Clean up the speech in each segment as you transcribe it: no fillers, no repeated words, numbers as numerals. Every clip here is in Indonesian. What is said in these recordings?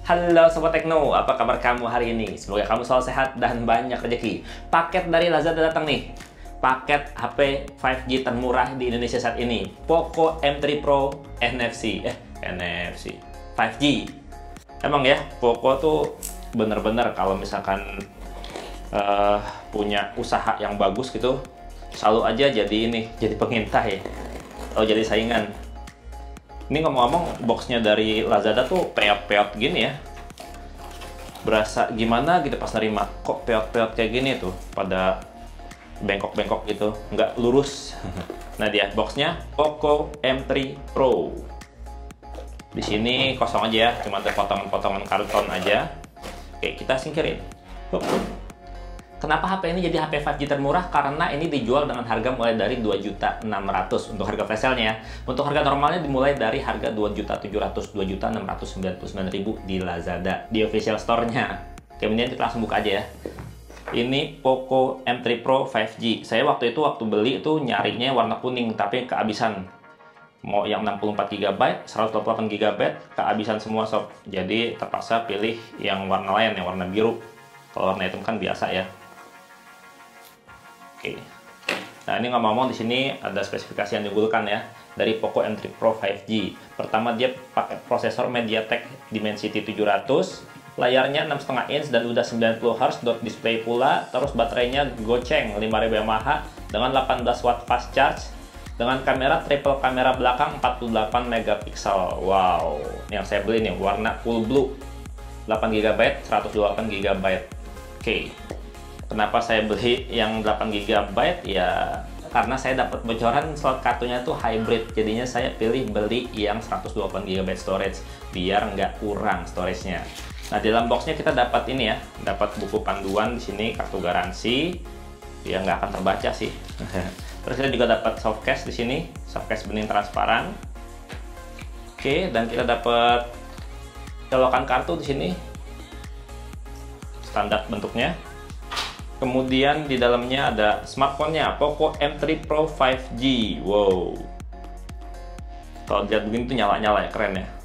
Halo Sobat Tekno, apa kabar kamu hari ini? Semoga kamu selalu sehat dan banyak rezeki. Paket dari Lazada datang nih. Paket HP 5G termurah di Indonesia saat ini. Poco M3 Pro NFC 5G. Emang ya, Poco tuh bener-bener kalau misalkan punya usaha yang bagus gitu, selalu aja jadi pengintai atau jadi saingan. Ini ngomong-ngomong, boxnya dari Lazada tuh peot-peot gini ya. Berasa gimana gitu pas nerima, kok peot-peot kayak gini tuh, pada bengkok-bengkok gitu, nggak lurus. Nah dia boxnya Poco M3 Pro. Di sini kosong aja ya, cuma ada potongan-potongan karton aja. Oke, kita singkirin. Kenapa HP ini jadi HP 5G termurah? Karena ini dijual dengan harga mulai dari 2.600.000 untuk harga flash sale-nya ya. Untuk harga normalnya dimulai dari harga 2.700.000, 2.699.000 di Lazada, di official store-nya. Kemudian kita langsung buka aja ya. Ini Poco M3 Pro 5G. Saya waktu beli itu nyarinya warna kuning, tapi kehabisan. Mau yang 64GB, 128GB, kehabisan semua sob. Jadi terpaksa pilih yang warna lain, yang warna biru. Kalau warna hitam kan biasa ya. Oke. Nah, ini ngomong-ngomong di sini ada spesifikasi yang diunggulkan ya dari Poco M3 Pro 5G. Pertama, dia pakai prosesor MediaTek Dimensity 700, layarnya 6,5 inch dan udah 90 Hz dot display pula, terus baterainya goceng 5000 mAh dengan 18 watt fast charge, dengan kamera triple kamera belakang 48 megapiksel. Wow, yang saya beli nih warna cool blue, 8GB, 128GB. Oke. Kenapa saya beli yang 8GB? Ya karena saya dapat bocoran slot kartunya tuh hybrid, jadinya saya pilih beli yang 128GB storage biar nggak kurang storage-nya. Nah, di dalam boxnya kita dapat ini ya, dapat buku panduan di sini, kartu garansi, ya nggak akan terbaca sih. Terus kita juga dapat softcase di sini, softcase bening transparan. Oke, dan kita dapat colokan kartu di sini, standar bentuknya. Kemudian di dalamnya ada smartphone-nya, Poco M3 Pro 5G. Wow. Kalau dilihat begini tuh nyala-nyala ya, keren ya.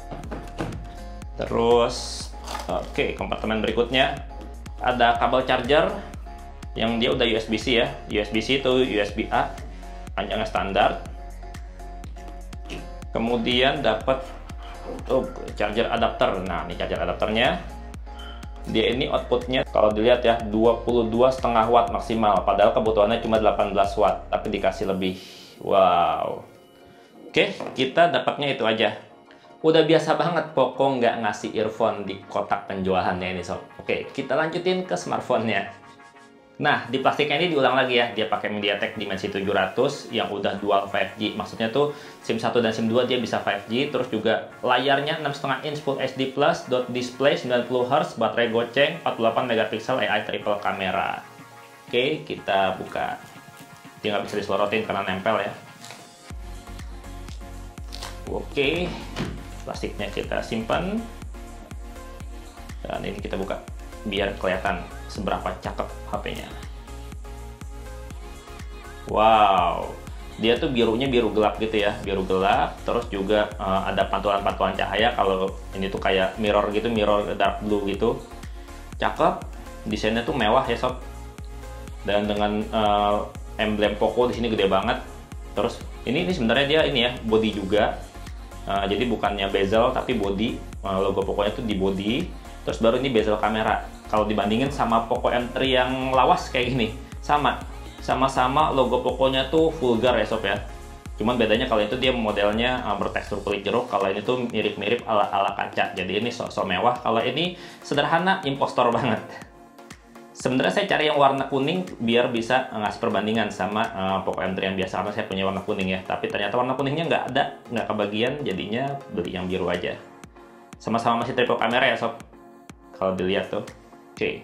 Terus, oke, kompartemen berikutnya ada kabel charger yang dia udah USB-C ya. USB-C itu USB-A, panjangnya standar. Kemudian dapat charger adapter. Nah, ini charger adapternya. Dia ini outputnya kalau dilihat ya 22,5 watt maksimal, padahal kebutuhannya cuma 18 watt tapi dikasih lebih. Wow. Oke, kita dapatnya itu aja. Udah biasa banget Poco nggak ngasih earphone di kotak penjualannya ini sob. Oke, kita lanjutin ke smartphone-nya. Nah, di plastiknya ini diulang lagi ya, dia pakai MediaTek Dimensity 700 yang udah dual 5G. Maksudnya tuh SIM 1 dan SIM 2 dia bisa 5G, terus juga layarnya 6,5 inch Full HD+, dot display 90 Hz, baterai goceng, 48 megapiksel AI triple kamera. Oke, kita buka. Dia nggak bisa diselorotin karena nempel ya. Oke, plastiknya kita simpan. Dan ini kita buka biar kelihatan seberapa cakep HP-nya. Wow, dia tuh birunya biru gelap gitu ya, biru gelap. Terus juga ada pantulan-pantulan cahaya. Kalau ini tuh kayak mirror gitu, mirror dark blue gitu. Cakep, desainnya tuh mewah ya sob. Dan dengan emblem Poco di sini gede banget. Terus ini sebenarnya dia ini ya body juga. Jadi bukannya bezel tapi body. Logo Poco-nya tuh di body. Terus baru ini bezel kamera. Kalau dibandingin sama Poco M3 yang lawas kayak gini, sama-sama logo Poco-nya tuh vulgar ya sob ya. Cuman bedanya kalau itu dia modelnya bertekstur kulit jeruk, kalau ini tuh mirip-mirip ala-ala kaca. Jadi ini sok-sok mewah, kalau ini sederhana, impostor banget. Sebenarnya saya cari yang warna kuning biar bisa ngasih perbandingan sama Poco M3 yang biasa, karena saya punya warna kuning ya. Tapi ternyata warna kuningnya nggak ada, nggak kebagian, jadinya beli yang biru aja. Sama-sama masih triple kamera ya sob, kalau dilihat tuh. Oke.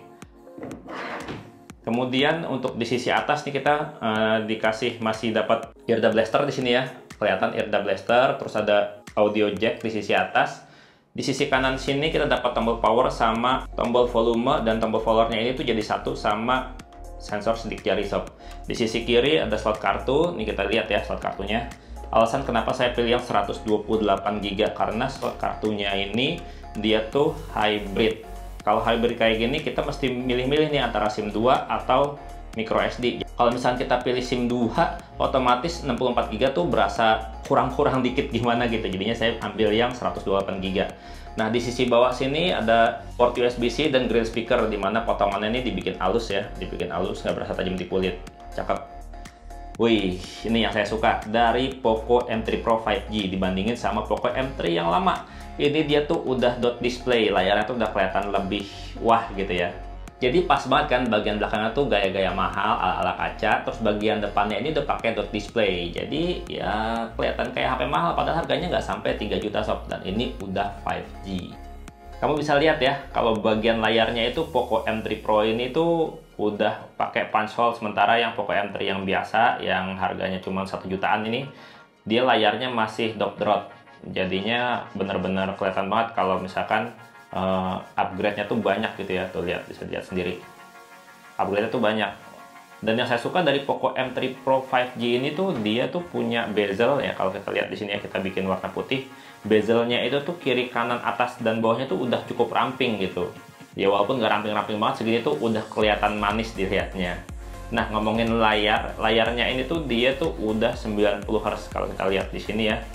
Kemudian untuk di sisi atas nih kita dikasih masih dapat earda blaster di sini ya. Kelihatan earda blaster, terus ada audio jack di sisi atas. Di sisi kanan sini kita dapat tombol power sama tombol volume, dan tombol powernya ini tuh jadi satu sama sensor sidik jari sob. Di sisi kiri ada slot kartu. Nih kita lihat ya slot kartunya. Alasan kenapa saya pilih yang 128GB karena slot kartunya ini dia tuh hybrid. Kalau hybrid kayak gini kita mesti milih-milih nih antara SIM 2 atau micro SD. Kalau misalnya kita pilih SIM 2, otomatis 64 GB tuh berasa kurang-kurang dikit gimana gitu. Jadinya saya ambil yang 128 GB. Nah, di sisi bawah sini ada port USB-C dan grill speaker, dimana potongannya ini dibikin halus ya, dibikin halus, nggak berasa tajam di kulit. Cakep. Wih, ini yang saya suka dari Poco M3 Pro 5G dibandingin sama Poco M3 yang lama. Ini dia tuh udah dot display, layarnya tuh udah kelihatan lebih wah gitu ya. Jadi pas banget kan, bagian belakangnya tuh gaya-gaya mahal ala-ala kaca, terus bagian depannya ini udah pakai dot display. Jadi ya kelihatan kayak HP mahal, padahal harganya nggak sampai 3 juta sob, dan ini udah 5G. Kamu bisa lihat ya, kalau bagian layarnya itu Poco M3 Pro ini tuh udah pakai punch hole, sementara yang Poco M3 yang biasa, yang harganya cuma 1 jutaan ini, dia layarnya masih dot dot. Jadinya bener-bener kelihatan banget kalau misalkan upgrade-nya tuh banyak gitu ya. Tuh lihat, bisa lihat sendiri, upgrade-nya tuh banyak. Dan yang saya suka dari Poco M3 Pro 5G ini tuh, dia tuh punya bezel ya. Kalau kita lihat di sini ya, kita bikin warna putih, bezelnya itu tuh kiri, kanan, atas, dan bawahnya tuh udah cukup ramping gitu ya. Walaupun nggak ramping-ramping banget, segini tuh udah kelihatan manis dilihatnya. Nah, ngomongin layarnya ini tuh dia tuh udah 90 Hz. Kalau kita lihat di sini ya,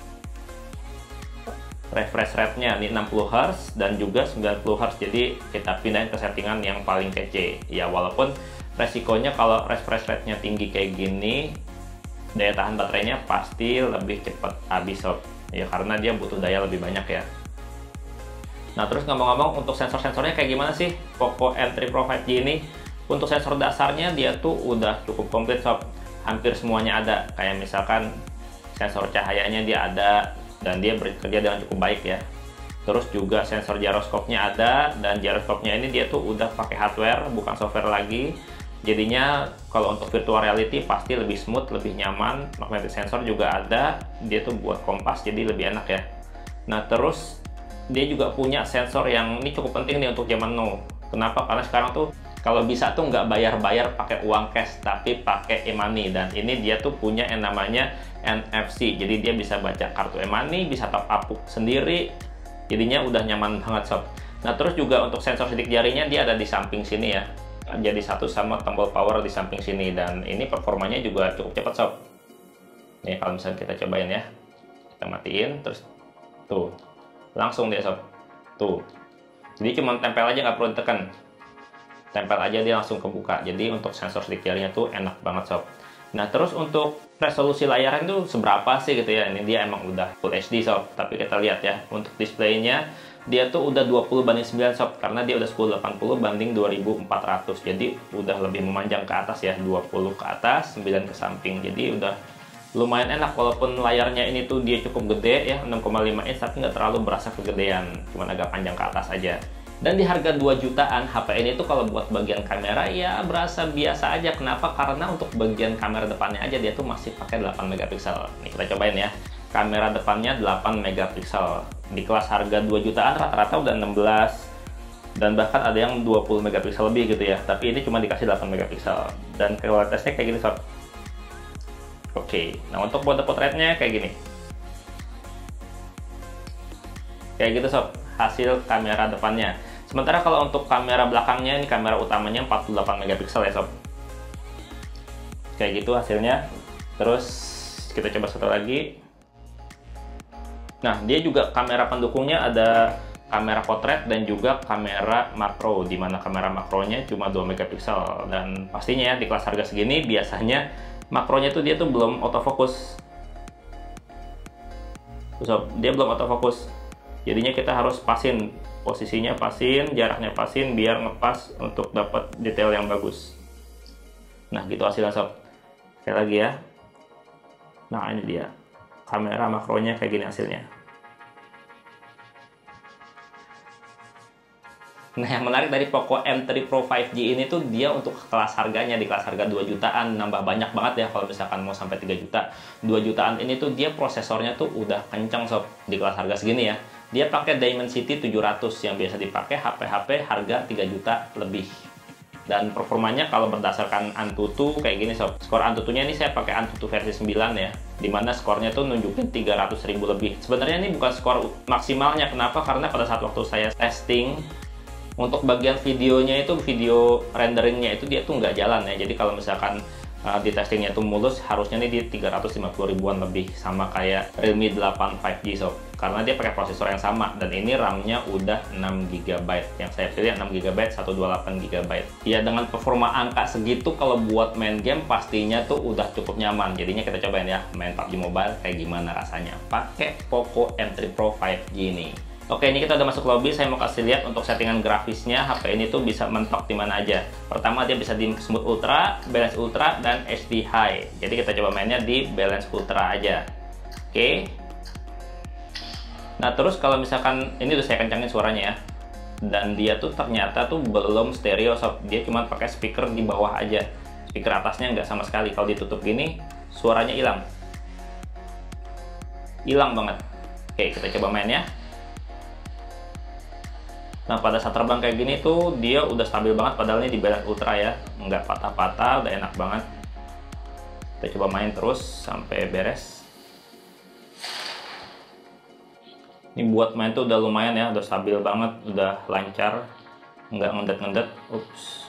refresh rate-nya ini 60 Hz dan juga 90 Hz. Jadi kita pindahin ke settingan yang paling kece. Ya walaupun resikonya kalau refresh rate-nya tinggi kayak gini, daya tahan baterainya pasti lebih cepat habis sob. Ya karena dia butuh daya lebih banyak ya. Nah, terus ngomong-ngomong untuk sensor-sensornya kayak gimana sih Poco M3 Pro 5G ini? Untuk sensor dasarnya dia tuh udah cukup komplit sob. Hampir semuanya ada. Kayak misalkan sensor cahayanya dia ada, dan dia bekerja dengan cukup baik ya. Terus juga sensor gyroskopnya ada, dan gyroskopnya ini dia tuh udah pakai hardware bukan software lagi. Jadinya kalau untuk virtual reality pasti lebih smooth, lebih nyaman. Magnetic sensor juga ada, dia tuh buat kompas jadi lebih enak ya. Nah, terus dia juga punya sensor yang ini cukup penting nih untuk zaman now. Kenapa? Karena sekarang tuh kalau bisa tuh nggak bayar-bayar pakai uang cash, tapi pakai e-money. Dan ini dia tuh punya yang namanya NFC, jadi dia bisa baca kartu e-money, bisa top up sendiri, jadinya udah nyaman banget sob. Nah, terus juga untuk sensor sidik jarinya dia ada di samping sini ya, jadi satu sama tombol power di samping sini, dan ini performanya juga cukup cepat sob. Nih kalau misalnya kita cobain ya, kita matiin, terus tuh langsung dia sob, tuh. Jadi cuma tempel aja, nggak perlu ditekan, tempel aja dia langsung kebuka. Jadi untuk sensor sidik jarinya tuh enak banget sob. Nah, terus untuk resolusi layarnya itu seberapa sih gitu ya? Ini dia emang udah Full HD sob, tapi kita lihat ya, untuk displaynya dia tuh udah 20:9 sob, karena dia udah 1080 banding 2400. Jadi udah lebih memanjang ke atas ya, 20 ke atas, 9 ke samping. Jadi udah lumayan enak, walaupun layarnya ini tuh dia cukup gede ya, 6,5 inch, tapi nggak terlalu berasa kegedean, cuman agak panjang ke atas aja. Dan di harga 2 jutaan, HP ini tuh kalau buat bagian kamera ya berasa biasa aja. Kenapa? Karena untuk bagian kamera depannya aja dia tuh masih pakai 8 megapiksel. Nih kita cobain ya. Kamera depannya 8 megapiksel. Di kelas harga 2 jutaan rata-rata udah 16. Dan bahkan ada yang 20 megapiksel lebih gitu ya. Tapi ini cuma dikasih 8 megapiksel. Dan kualitasnya kayak gini sob. Oke, nah untuk mode potretnya kayak gini. Kayak gitu sob, hasil kamera depannya. Sementara kalau untuk kamera belakangnya, ini kamera utamanya 48 megapiksel ya sob. Kayak gitu hasilnya. Terus kita coba satu lagi. Nah, dia juga kamera pendukungnya ada kamera potret dan juga kamera makro, dimana kamera makronya cuma 2 megapiksel. Dan pastinya ya di kelas harga segini biasanya makronya tuh dia tuh belum autofocus. Sob, dia belum autofocus. Jadinya kita harus pasin posisinya, pasin jaraknya, pasin biar ngepas untuk dapat detail yang bagus. Nah, gitu hasilnya sob. Sekali lagi ya. Nah, ini dia kamera makronya kayak gini hasilnya. Nah, yang menarik dari Poco M3 Pro 5G ini tuh dia untuk kelas harganya, di kelas harga 2 jutaan, nambah banyak banget ya kalau misalkan mau sampai 3 juta. 2 jutaan ini tuh dia prosesornya tuh udah kencang sob di kelas harga segini ya. Dia pakai Dimensity 700 yang biasa dipakai HP-HP harga 3 juta lebih. Dan performanya kalau berdasarkan Antutu kayak gini sob. Skor Antutunya ini saya pakai Antutu versi 9 ya, dimana skornya tuh nunjukin 300.000 lebih. Sebenarnya ini bukan skor maksimalnya. Kenapa? Karena pada saat waktu saya testing untuk bagian videonya itu, video renderingnya itu dia tuh nggak jalan ya. Jadi kalau misalkan di testingnya itu mulus, harusnya nih di 350 ribuan lebih, sama kayak Realme 8 5G sob, karena dia pakai prosesor yang sama, dan ini RAM-nya udah 6 GB. Yang saya pilih 6 GB 128 GB. Ya dengan performa angka segitu, kalau buat main game pastinya tuh udah cukup nyaman. Jadinya kita cobain ya main PUBG Mobile kayak gimana rasanya pakai Poco M3 Pro 5G ini. Oke, ini kita udah masuk lobby. Saya mau kasih lihat untuk settingan grafisnya. HP ini tuh bisa mentok di mana aja. Pertama, dia bisa di Smooth Ultra, Balance Ultra, dan HD High. Jadi kita coba mainnya di Balance Ultra aja. Oke. Nah, terus kalau misalkan ini udah saya kencangin suaranya ya. Dan dia tuh ternyata tuh belum stereo sob. Dia cuma pakai speaker di bawah aja. Speaker atasnya nggak sama sekali. Kalau ditutup gini, suaranya hilang. Hilang banget. Oke, kita coba main ya. Nah, pada saat terbang kayak gini tuh dia udah stabil banget, padahal ini di Balance Ultra ya, nggak patah-patah, udah enak banget. Kita coba main terus sampai beres. Ini buat main tuh udah lumayan ya, udah stabil banget, udah lancar, nggak ngendet-ngendet. Ups.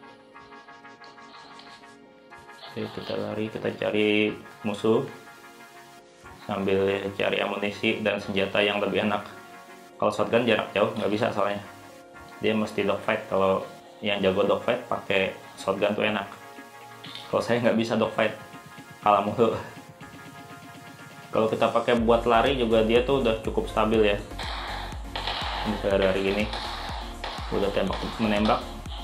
Oke, kita lari, kita cari musuh sambil cari amunisi dan senjata yang lebih enak. Kalau shotgun jarak jauh nggak bisa, soalnya dia mesti dogfight. Kalau yang jago dogfight pakai shotgun tuh enak. Kalau saya nggak bisa dogfight, kalah mulu. Kalau kita pakai buat lari juga dia tuh udah cukup stabil ya. Bisa dari gini, udah tembak menembak.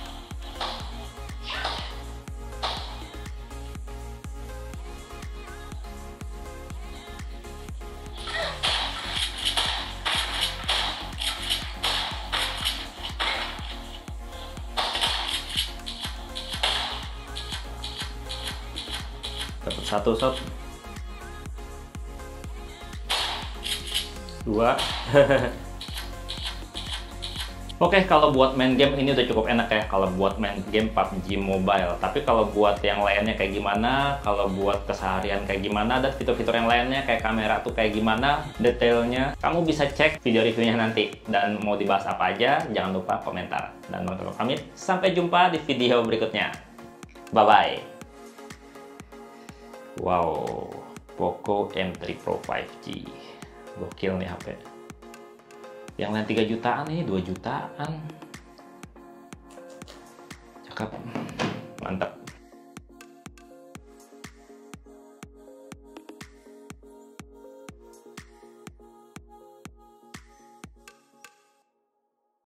Dapat satu sob, dua. Oke, kalau buat main game ini udah cukup enak ya, kalau buat main game PUBG Mobile. Tapi kalau buat yang lainnya kayak gimana, kalau buat keseharian kayak gimana, dan fitur-fitur yang lainnya kayak kamera tuh kayak gimana, detailnya, kamu bisa cek video reviewnya nanti. Dan mau dibahas apa aja, jangan lupa komentar. Dan mau pamit, sampai jumpa di video berikutnya. Bye-bye. Wow, Poco M3 Pro 5G, gokil nih HP. Yang lain 3 jutaan, ini 2 jutaan. Cakep, mantap.